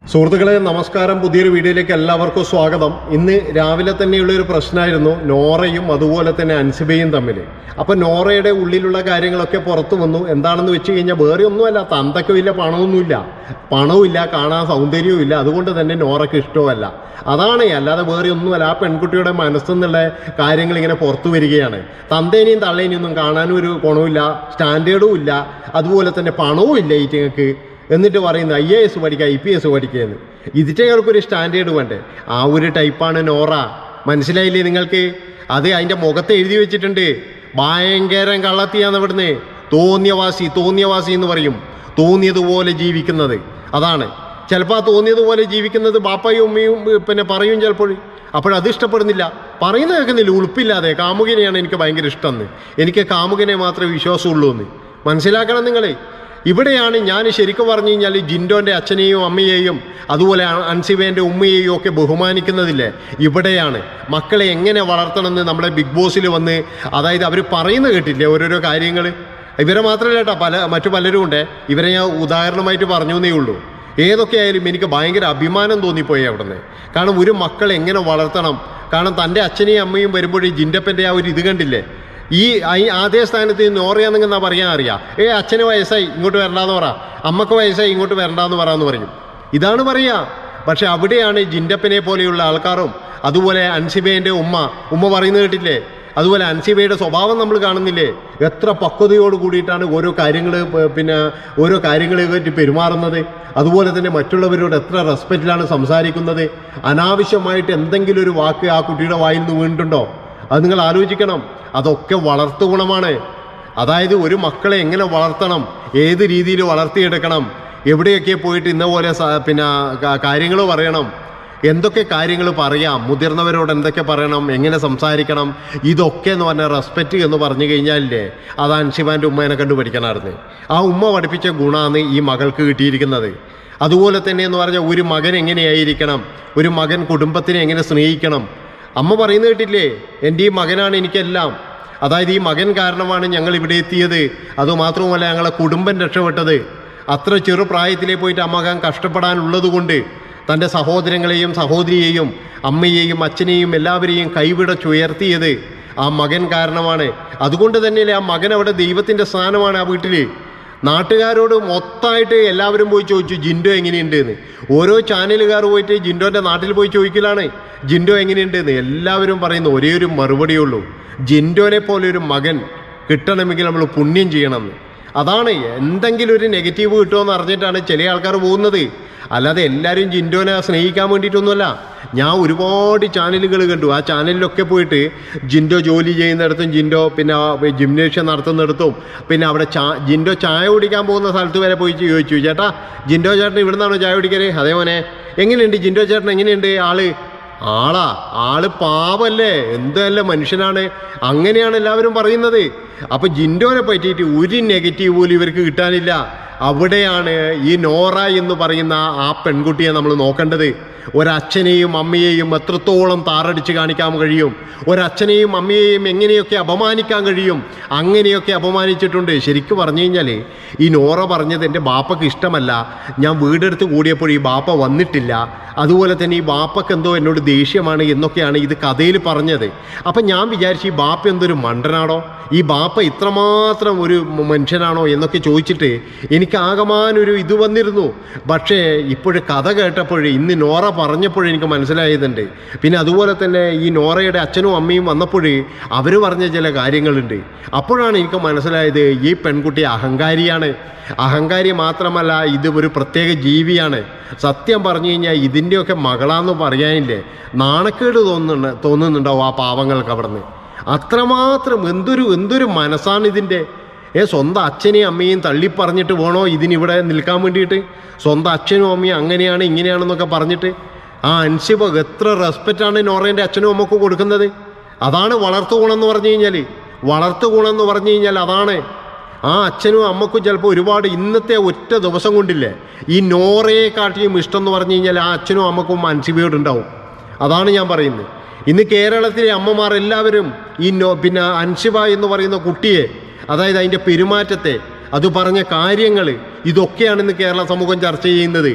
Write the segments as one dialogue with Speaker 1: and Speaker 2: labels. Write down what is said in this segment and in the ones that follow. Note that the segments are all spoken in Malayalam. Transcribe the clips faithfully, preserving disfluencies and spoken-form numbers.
Speaker 1: സുഹൃത്തുക്കളെ നമസ്കാരം. പുതിയൊരു വീഡിയോയിലേക്ക് എല്ലാവർക്കും സ്വാഗതം. ഇന്ന് രാവിലെ തന്നെയുള്ളൊരു പ്രശ്നമായിരുന്നു നോറയും അതുപോലെ തന്നെ അൻസിബയും തമ്മിൽ. അപ്പോൾ നോറയുടെ ഉള്ളിലുള്ള കാര്യങ്ങളൊക്കെ പുറത്തു വന്നു. എന്താണെന്ന് വെച്ച് കഴിഞ്ഞാൽ വേറെ ഒന്നുമല്ല, തന്തയ്ക്ക് വലിയ പണമൊന്നുമില്ല, പണവുമില്ല, കാണാൻ സൗന്ദര്യവും ഇല്ല, അതുകൊണ്ട് തന്നെ നോറയ്ക്ക് ഇഷ്ടമല്ല. അതാണ്, അല്ലാതെ വേറെ ഒന്നുമല്ല. ആ പെൺകുട്ടിയുടെ മനസ്സെന്നുള്ള കാര്യങ്ങൾ ഇങ്ങനെ പുറത്തു വരികയാണ്. തന്തേനെയും തള്ളേനെയും ഒന്നും കാണാനും ഒരു ഗുണമില്ല, സ്റ്റാൻഡേർഡും ഇല്ല, അതുപോലെ തന്നെ പണവും ഇല്ല ഈറ്റങ്ങൾക്ക്. എന്നിട്ട് പറയുന്നത് ഐ എ എസ് പഠിക്കുക, ഐ പി എസ് പഠിക്കുകയെന്ന്. ഇതിറ്റകൾക്കൊരു സ്റ്റാൻഡേർഡ് വേണ്ടേ? ആ ഒരു ടൈപ്പാണ് നോറ. മനസ്സിലായില്ലേ നിങ്ങൾക്ക്? അത് അതിൻ്റെ മുഖത്ത് എഴുതി വെച്ചിട്ടുണ്ട്. ഭയങ്കര കള്ളത്തിയാന്ന് ഇവിടുന്ന്. തോന്നിയവാസി തോന്നിയവാസി എന്ന് പറയും. തോന്നിയതുപോലെ ജീവിക്കുന്നത്. അതാണ്. ചിലപ്പോൾ ആ തോന്നിയതുപോലെ ജീവിക്കുന്നത് ബാപ്പയും ഉമ്മയും പിന്നെ പറയും ചിലപ്പോൾ. അപ്പോഴത് ഇഷ്ടപ്പെടുന്നില്ല, പറയുന്നത് കേൾക്കുന്നില്ല. ഉളുപ്പില്ലാതെ കാമുകനെയാണ് എനിക്ക് ഭയങ്കര ഇഷ്ടമെന്ന്, എനിക്ക് കാമുകനെ മാത്രമേ വിശ്വാസമുള്ളൂ എന്ന് മനസ്സിലാക്കണം നിങ്ങൾ. ഇവിടെയാണ് ഞാൻ ശരിക്കും പറഞ്ഞു കഴിഞ്ഞാൽ ജിൻഡോൻ്റെ അച്ഛനെയും അമ്മയെയും അതുപോലെ അൻസിബേൻ്റെ ഉമ്മയെയും ഒക്കെ ബഹുമാനിക്കുന്നതില്ലേ. ഇവിടെയാണ് മക്കളെ എങ്ങനെ വളർത്തണമെന്ന് നമ്മുടെ ബിഗ് ബോസിൽ വന്ന്, അതായത് അവർ പറയുന്നത് കേട്ടില്ലേ ഓരോരോ കാര്യങ്ങൾ. ഇവരെ മാത്രമല്ല കേട്ടോ, പല മറ്റു പലരും ഉണ്ട്. ഇവരെ ഞാൻ ഉദാഹരണമായിട്ട് പറഞ്ഞു എന്നേ ഉള്ളൂ. ഏതൊക്കെ ആയാലും എനിക്ക് ഭയങ്കര അഭിമാനം തോന്നിപ്പോയി അവിടെ നിന്ന്. കാരണം ഒരു മക്കളെ എങ്ങനെ വളർത്തണം. കാരണം തൻ്റെ അച്ഛനെയും അമ്മയും വരുമ്പോഴേ ജിൻഡപ്പൻ്റെ ആ ഒരു ഇത് കണ്ടില്ലേ. ഈ ആദ്യ സ്ഥാനത്ത് നോറയാണെങ്കിൽ എന്നാ പറയാൻ അറിയാം. ഏ അച്ഛന് വയസ്സായി ഇങ്ങോട്ട് വരണ്ടാന്ന് പറ, അമ്മക്ക് വയസ്സായി ഇങ്ങോട്ട് വരണ്ടാന്ന് പറയാന്ന് പറയും. ഇതാണ് പറയുക. പക്ഷെ അവിടെയാണ് ജിൻഡപ്പനെ പോലെയുള്ള ആൾക്കാരും അതുപോലെ അൻസിബേൻ്റെ ഉമ്മ ഉമ്മ പറയുന്നത് കേട്ടില്ലേ. അതുപോലെ അൻസിബയുടെ സ്വഭാവം നമ്മൾ കാണുന്നില്ലേ. എത്ര പക്വതയോട് കൂടിയിട്ടാണ് ഓരോ കാര്യങ്ങൾ പിന്നെ ഓരോ കാര്യങ്ങളെ പറ്റി പെരുമാറുന്നത്. അതുപോലെ തന്നെ മറ്റുള്ളവരോട് എത്ര റെസ്പെക്റ്റിലാണ് സംസാരിക്കുന്നത്. അനാവശ്യമായിട്ട് എന്തെങ്കിലും ഒരു വാക്ക് ആ കുട്ടിയുടെ വായിൽ നിന്ന് വീണിട്ടുണ്ടോ? അത് നിങ്ങൾ ആലോചിക്കണം. അതൊക്കെ വളർത്തു ഗുണമാണ്. അതായത് ഒരു മക്കളെ എങ്ങനെ വളർത്തണം, ഏത് രീതിയിൽ വളർത്തിയെടുക്കണം, എവിടെയൊക്കെ പോയിട്ട് ഇന്ന പോലെ പിന്നെ കാര്യങ്ങൾ പറയണം, എന്തൊക്കെ കാര്യങ്ങൾ പറയാം, മുതിർന്നവരോട് എന്തൊക്കെ പറയണം, എങ്ങനെ സംസാരിക്കണം, ഇതൊക്കെ എന്ന് പറഞ്ഞാൽ റെസ്പെക്റ്റ് എന്ന് പറഞ്ഞു കഴിഞ്ഞാലേ അത് അൻസിബാൻ്റെ ഉമ്മേനെ കണ്ടു പഠിക്കണമായിരുന്നു. ആ ഉമ്മ പഠിപ്പിച്ച ഗുണമാണ് ഈ മകൾക്ക് കിട്ടിയിരിക്കുന്നത്. അതുപോലെ തന്നെ എന്ന് പറഞ്ഞാൽ ഒരു മകൻ എങ്ങനെയായിരിക്കണം, ഒരു മകൻ കുടുംബത്തിനെ എങ്ങനെ സ്നേഹിക്കണം. അമ്മ പറയുന്നത് കേട്ടില്ലേ, എൻ്റെ ഈ മകനാണ് എനിക്കെല്ലാം. അതായത് ഈ മകൻ കാരണമാണ് ഞങ്ങൾ ഇവിടെ എത്തിയത്, അതുമാത്രമല്ല ഞങ്ങളെ കുടുംബം രക്ഷപ്പെട്ടത്. അത്ര ചെറുപ്രായത്തിലേ പോയിട്ട് ആ മകൻ കഷ്ടപ്പെടാനുള്ളത് കൊണ്ട് തൻ്റെ സഹോദരങ്ങളെയും സഹോദരിയെയും അമ്മയെയും അച്ഛനെയും എല്ലാവരെയും കൈവിടച്ചുയർത്തിയത് ആ മകൻ കാരണമാണ്. അതുകൊണ്ട് തന്നെയല്ലേ ആ മകൻ അവിടെ ദൈവത്തിൻ്റെ സ്ഥാനമാണ് ആ വീട്ടിൽ. നാട്ടുകാരോട് മൊത്തമായിട്ട് എല്ലാവരും പോയി ചോദിച്ചു ജിൻഡോ എങ്ങനെയുണ്ട് എന്ന്. ഓരോ ചാനലുകാർ പോയിട്ട് ജിൻഡോൻ്റെ നാട്ടിൽ പോയി ചോദിക്കലാണ് ജിൻഡോ എങ്ങനെയുണ്ട് എന്ന്. എല്ലാവരും പറയുന്ന ഒരേ ഒരു മറുപടിയുള്ളൂ, ജിൻഡോനെ പോലെ ഒരു മകൻ കിട്ടണമെങ്കിൽ നമ്മൾ പുണ്യം ചെയ്യണമെന്ന്. അതാണ്. എന്തെങ്കിലും ഒരു നെഗറ്റീവ് കിട്ടുമെന്ന് അറിഞ്ഞിട്ടാണ് ചില ആൾക്കാർ പോകുന്നത്. അല്ലാതെ എല്ലാവരും ജിൻഡോനെ സ്നേഹിക്കാൻ വേണ്ടിയിട്ടൊന്നുമല്ല. ഞാൻ ഒരുപാട് ചാനലുകൾ കണ്ടു. ആ ചാനലിലൊക്കെ പോയിട്ട് ജിൻഡോ ജോലി ചെയ്യുന്നിടത്തും ജിൻഡോ പിന്നെ ജിംനേഷ്യം നടത്തുന്നിടത്തും പിന്നെ അവിടെ ചാ ജിൻഡോ ചായ കുടിക്കാൻ പോകുന്ന സ്ഥലത്ത് വരെ പോയി ചോദിച്ചു, ചേട്ടാ ജിൻഡോ ചേട്ടൻ ഇവിടെ നിന്നാണോ ചായ കുടിക്കല്? അതേപോലെ എങ്ങനെയുണ്ട് ജിൻഡോ ചേട്ടൻ, എങ്ങനെയുണ്ട് ആള്? ആളാ ആള് പാവല്ലേ, എന്തല്ല മനുഷ്യനാണ്, അങ്ങനെയാണ് എല്ലാവരും പറയുന്നത്. അപ്പം ജിൻഡോനെ പറ്റിയിട്ട് ഒരു നെഗറ്റീവ് പോലും ഇവർക്ക് കിട്ടാനില്ല. അവിടെയാണ് ഈ നോറ എന്ന് പറയുന്ന ആ പെൺകുട്ടിയെ നമ്മൾ നോക്കേണ്ടത്. ഒരച്ഛനെയും അമ്മയെയും എത്രത്തോളം താറടിച്ച് കാണിക്കാൻ കഴിയും, ഒരച്ഛനെയും അമ്മയെയും എങ്ങനെയൊക്കെ അപമാനിക്കാൻ കഴിയും, അങ്ങനെയൊക്കെ അപമാനിച്ചിട്ടുണ്ട്. ശരിക്കും പറഞ്ഞു കഴിഞ്ഞാൽ ഈ നോറ പറഞ്ഞത് എൻ്റെ ബാപ്പയ്ക്ക് ഇഷ്ടമല്ല, ഞാൻ വീടെടുത്ത് കൂടിയപ്പോൾ ഈ ബാപ്പ വന്നിട്ടില്ല, അതുപോലെ തന്നെ ഈ ബാപ്പയ്ക്ക് എന്തോ എന്നോട് ദേഷ്യമാണ് എന്നൊക്കെയാണ് ഇത് കഥയിൽ പറഞ്ഞത്. അപ്പം ഞാൻ വിചാരിച്ചു ഈ ബാപ്പ എന്തൊരു മണ്ടനാണോ, ഈ ബാപ്പ ഇത്രമാത്രം ഒരു മനുഷ്യനാണോ എന്നൊക്കെ ചോദിച്ചിട്ട് എനിക്ക് ആകമാനൊരു ഇത് വന്നിരുന്നു. പക്ഷേ ഇപ്പോഴ് കഥ കേട്ടപ്പോഴേ ഇന്ന് നോറ പറഞ്ഞപ്പോഴേ എനിക്ക് മനസ്സിലായതുണ്ട്. പിന്നെ അതുപോലെ തന്നെ ഈ നോറയുടെ അച്ഛനും അമ്മയും വന്നപ്പോഴേ അവർ പറഞ്ഞ ചില കാര്യങ്ങളുണ്ട്. അപ്പോഴാണ് എനിക്ക് മനസ്സിലായത് ഈ പെൺകുട്ടി അഹങ്കാരിയാണ്. അഹങ്കാരി മാത്രമല്ല, ഇത് ഒരു പ്രത്യേക ജീവിയാണ്. സത്യം പറഞ്ഞു കഴിഞ്ഞാൽ ഇതിൻ്റെയൊക്കെ മകളാന്ന് പറയാനില്ലേ നാണക്കേട് തോന്നുന്നുണ്ട് തോന്നുന്നുണ്ടാവും ആ പാവങ്ങൾക്ക് അവിടെ നിന്ന്. അത്രമാത്രം എന്തൊരു എന്തൊരു മനസ്സാണ് ഇതിൻ്റെ. ഏ സ്വന്തം അച്ഛനെയും അമ്മയും തള്ളിപ്പറഞ്ഞിട്ട് വേണോ ഇതിനിവിടെ നിൽക്കാൻ വേണ്ടിയിട്ട്? സ്വന്തം അച്ഛനും അമ്മയും അങ്ങനെയാണ് ഇങ്ങനെയാണെന്നൊക്കെ പറഞ്ഞിട്ട് ആ അൻസിബ എത്ര റെസ്പെക്റ്റാണ് നോറേൻ്റെ അച്ഛനും അമ്മക്കും കൊടുക്കുന്നത്. അതാണ് വളർത്തു ഗുണമെന്ന് പറഞ്ഞു കഴിഞ്ഞാൽ. വളർത്തു ഗുണമെന്ന് പറഞ്ഞു കഴിഞ്ഞാൽ അതാണ്. ആ അച്ഛനും അമ്മക്കും ചിലപ്പോൾ ഒരുപാട് ഇന്നത്തെ ഒറ്റ ദിവസം കൊണ്ടില്ലേ ഈ നോറയെ കാട്ടിയും ഇഷ്ടം എന്ന് പറഞ്ഞു കഴിഞ്ഞാൽ ആ അച്ഛനും അമ്മക്കും അൻസിബയോടുണ്ടാവും. അതാണ് ഞാൻ പറയുന്നത്. ഇന്ന് കേരളത്തിലെ അമ്മമാർ എല്ലാവരും ഈ നോ പിന്നെ അൻസിബ എന്ന് പറയുന്ന കുട്ടിയെ, അതായത് അതിൻ്റെ പെരുമാറ്റത്തെ, അത് പറഞ്ഞ കാര്യങ്ങൾ, ഇതൊക്കെയാണ് ഇന്ന് കേരള സമൂഹം ചർച്ച ചെയ്യുന്നത്.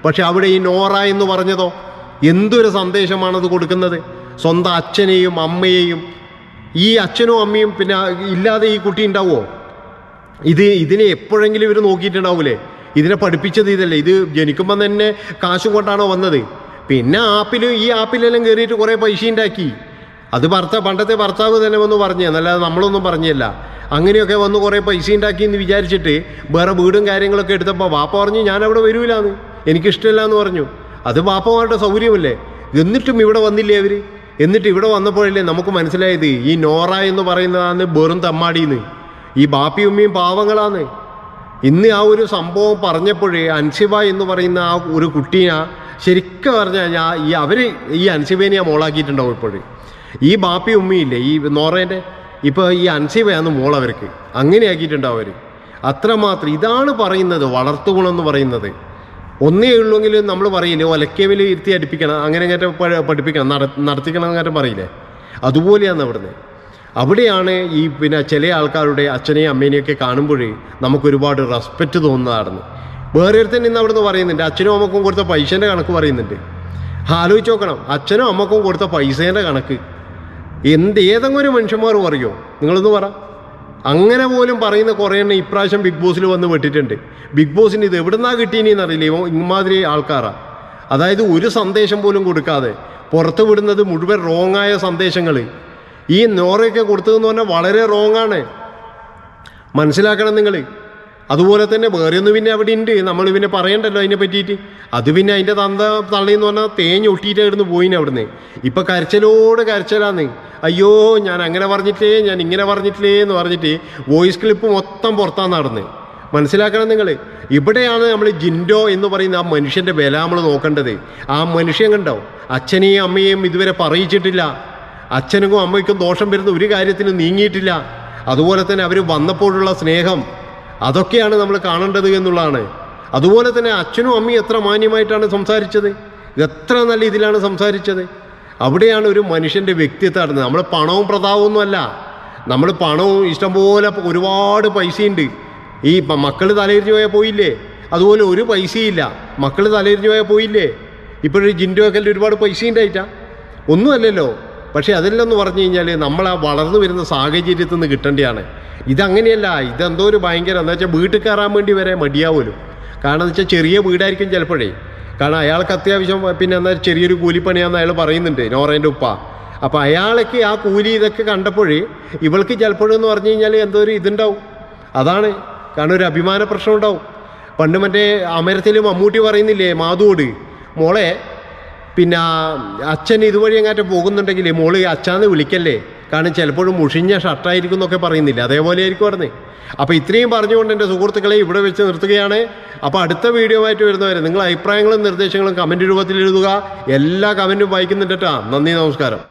Speaker 1: പക്ഷെ അവിടെ ഈ നോറ എന്ന് പറഞ്ഞതോ എന്തൊരു സന്ദേശമാണത് കൊടുക്കുന്നത്? സ്വന്തം അച്ഛനെയും അമ്മയെയും, ഈ അച്ഛനും അമ്മയും പിന്നെ ഇല്ലാതെ ഈ കുട്ടി ഉണ്ടാവുമോ? ഇത് ഇതിനെ എപ്പോഴെങ്കിലും ഇവർ നോക്കിയിട്ടുണ്ടാവൂലേ? ഇതിനെ പഠിപ്പിച്ചത് ഇതല്ലേ? ഇത് ജനിക്കുമ്പം തന്നെ കാശും കൊണ്ടാണോ വന്നത്? പിന്നെ ആപ്പിൽ ഈ ആപ്പിലെല്ലാം കയറിയിട്ട് കുറേ പൈസ ഉണ്ടാക്കി. അത് ഭർത്താവ് പണ്ടത്തെ ഭർത്താവ് തന്നെ വന്ന് പറഞ്ഞു, എന്നല്ലാതെ നമ്മളൊന്നും പറഞ്ഞല്ല. അങ്ങനെയൊക്കെ വന്ന് കുറേ പൈസ ഉണ്ടാക്കി എന്ന് വിചാരിച്ചിട്ട് വേറെ വീടും കാര്യങ്ങളൊക്കെ എടുത്തപ്പോൾ വാപ്പ പറഞ്ഞു ഞാൻ അവിടെ വരൂലാന്ന്, എനിക്കിഷ്ടമില്ല എന്ന് പറഞ്ഞു. അത് വാപ്പമാരുടെ സൗകര്യമല്ലേ? എന്നിട്ടും ഇവിടെ വന്നില്ലേ അവർ? എന്നിട്ട് ഇവിടെ വന്നപ്പോഴല്ലേ നമുക്ക് മനസ്സിലായത് ഈ നോറ എന്ന് പറയുന്നതാണ് വെറും തമ്മാടിന്ന്, ഈ ബാപ്പി ഉമ്മയും പാവങ്ങളാണ്. ഇന്ന് ആ ഒരു സംഭവം പറഞ്ഞപ്പോഴേ അൻസിബ എന്ന് പറയുന്ന ആ ഒരു കുട്ടീനെ ശരിക്കും പറഞ്ഞാൽ ഞാൻ ഈ അവർ ഈ അൻസിബേനെ ആ മോളാക്കിയിട്ടുണ്ടാവും. ഇപ്പോഴും ഈ ബാപ്പി ഉമ്മയില്ലേ ഈ നോറേൻ്റെ, ഇപ്പോൾ ഈ അൻസിബയാണ് മോൾ അവർക്ക്, അങ്ങനെ ആക്കിയിട്ടുണ്ടാവും അവർ. അത്രമാത്രം. ഇതാണ് പറയുന്നത് വളർത്തുഗുണം എന്ന് പറയുന്നത്. ഒന്നേ ഉള്ളെങ്കിൽ നമ്മൾ പറയില്ലേ ഒലക്കേവിൽ ഇരുത്തി അടുപ്പിക്കണം, അങ്ങനെ അങ്ങനെ പഠിപ്പിക്കണം, നട നടത്തിക്കണം അങ്ങനെ പറയില്ലേ? അതുപോലെയാണ് അവിടുന്ന്. അവിടെയാണ് ഈ പിന്നെ ചില ആൾക്കാരുടെ അച്ഛനെയും അമ്മേനെയൊക്കെ കാണുമ്പോഴേ നമുക്കൊരുപാട് റെസ്പെക്റ്റ് തോന്നുന്നതാണ്. വേറെ ഒരുത്തൻ ഇന്ന് അവിടുന്ന് പറയുന്നുണ്ട് അച്ഛനും അമ്മക്കും കൊടുത്ത പൈസേൻ്റെ കണക്ക് പറയുന്നുണ്ട്. ആലോചിച്ച് നോക്കണം, അച്ഛനും അമ്മക്കും കൊടുത്ത പൈസേൻ്റെ കണക്ക് എന്ത് ഏതെങ്കിലും ഒരു മനുഷ്യന്മാർ പറയുമോ? നിങ്ങളൊന്ന് പറ. അങ്ങനെ പോലും പറയുന്ന കുറേ എണ്ണം ഇപ്രാവശ്യം ബിഗ് ബോസിൽ വന്ന് വെട്ടിട്ടുണ്ട്. ബിഗ് ബോസിന് ഇത് എവിടുന്നാ കിട്ടീനെന്ന് അറിയില്ല. ഇമാതിരി ആൾക്കാരാണ്. അതായത് ഒരു സന്ദേശം പോലും കൊടുക്കാതെ പുറത്ത് വിടുന്നത് മുഴുവൻ റോങ്ങായ സന്ദേശങ്ങൾ. ഈ നോറയൊക്കെ കൊടുത്തതെന്ന് പറഞ്ഞാൽ വളരെ റോങ്ങാണ്, മനസ്സിലാക്കണം നിങ്ങൾ. അതുപോലെ തന്നെ വേറെ ഒന്ന് പിന്നെ അവിടെ ഉണ്ട്, നമ്മൾ പിന്നെ പറയണ്ടല്ലോ അതിനെ പറ്റിയിട്ട്. അത് പിന്നെ അതിൻ്റെ തന്ത തള്ളിയെന്ന് പറഞ്ഞാൽ തേഞ്ഞ് ഒട്ടിയിട്ടായിരുന്നു പോയിന് അവിടുന്ന്. ഇപ്പം കരച്ചിലോട് കരച്ചിലാന്ന്. അയ്യോ ഞാൻ അങ്ങനെ പറഞ്ഞിട്ടേ, ഞാൻ ഇങ്ങനെ പറഞ്ഞിട്ടില്ലേ എന്ന് പറഞ്ഞിട്ട് വോയിസ് ക്ലിപ്പ് മൊത്തം പുറത്താന്ന് നടന്ന്. മനസ്സിലാക്കണം നിങ്ങൾ. ഇവിടെയാണ് നമ്മൾ ജിൻഡോ എന്ന് പറയുന്ന ആ മനുഷ്യൻ്റെ വില നമ്മൾ നോക്കേണ്ടത്. ആ മനുഷ്യൻ കണ്ടോ അച്ഛനെയും അമ്മയെയും ഇതുവരെ പറയിച്ചിട്ടില്ല, അച്ഛനും അമ്മയ്ക്കും ദോഷം വരുന്ന ഒരു കാര്യത്തിന് നീങ്ങിയിട്ടില്ല. അതുപോലെ തന്നെ അവർ വന്നപ്പോഴുള്ള സ്നേഹം, അതൊക്കെയാണ് നമ്മൾ കാണേണ്ടത് എന്നുള്ളതാണ്. അതുപോലെ തന്നെ അച്ഛനും അമ്മയും എത്ര മാന്യമായിട്ടാണ് സംസാരിച്ചത്, എത്ര നല്ല ഇതിലാണ് സംസാരിച്ചത്. അവിടെയാണ് ഒരു മനുഷ്യൻ്റെ വ്യക്തിത്വം നടന്നത്. നമ്മൾ പണവും പ്രതാപമൊന്നുമല്ല, നമ്മൾ പണവും ഇഷ്ടംപോലെ ഒരുപാട് പൈസയുണ്ട്. ഈ മക്കൾ തലയിരിഞ്ഞു പോയാൽ പോയില്ലേ? അതുപോലെ ഒരു പൈസയില്ല, മക്കൾ തലയിരിഞ്ഞു പോയാൽ പോയില്ലേ? ഇപ്പോഴൊരു ജിൻഡോ ഒക്കെ ഒരുപാട് പൈസ ഉണ്ടായിട്ടാ ഒന്നുമല്ലല്ലോ. പക്ഷേ അതെല്ലാം എന്ന് പറഞ്ഞു കഴിഞ്ഞാൽ നമ്മൾ ആ വളർന്നു വരുന്ന സാഹചര്യത്തിൽ നിന്ന് കിട്ടേണ്ടതാണ്. ഇതങ്ങനെയല്ല. ഇതെന്തോ ഒരു ഭയങ്കര എന്താ വെച്ചാൽ വീട്ടിൽ കയറാൻ വേണ്ടി വരെ മടിയാവുമല്ലോ. കാരണം എന്ന് വെച്ചാൽ ചെറിയ വീടായിരിക്കും ചിലപ്പോഴേ. കാരണം അയാൾക്ക് അത്യാവശ്യം പിന്നെ എന്താ ചെറിയൊരു കൂലിപ്പണിയാണെന്ന് അയാൾ പറയുന്നുണ്ട്, നോറേൻ്റെ ഉപ്പ. അപ്പോൾ അയാൾക്ക് ആ കൂലി ഇതൊക്കെ കണ്ടപ്പോഴേ ഇവൾക്ക് ചിലപ്പോഴെന്ന് പറഞ്ഞു കഴിഞ്ഞാൽ എന്തോ ഒരു ഇതുണ്ടാവും. അതാണ് കാരണം ഒരു അഭിമാന പ്രശ്നം ഉണ്ടാവും. പണ്ട് മറ്റേ അമരത്തിൽ മമ്മൂട്ടി പറയുന്നില്ലേ മാധുവോട്, മോളെ പിന്നെ അച്ഛൻ ഇതുവഴി എങ്ങാറ്റം പോകുന്നുണ്ടെങ്കിൽ മോള് അച്ഛാന്ന് വിളിക്കല്ലേ, കാരണം ചിലപ്പോഴും മുഷിഞ്ഞ ഷർട്ടായിരിക്കും എന്നൊക്കെ പറയുന്നില്ല, അതേപോലെ ആയിരിക്കും പറഞ്ഞത്. അപ്പോൾ ഇത്രയും പറഞ്ഞുകൊണ്ട് എൻ്റെ സുഹൃത്തുക്കളെ ഇവിടെ വെച്ച് നിർത്തുകയാണ്. അപ്പോൾ അടുത്ത വീഡിയോ ആയിട്ട് വരുന്നവരെ നിങ്ങൾ അഭിപ്രായങ്ങളും നിർദ്ദേശങ്ങളും കമൻറ്റ് രൂപത്തിൽ എഴുതുക. എല്ലാ കമൻറ്റും വായിക്കുന്നുണ്ട് കേട്ടോ. നന്ദി, നമസ്കാരം.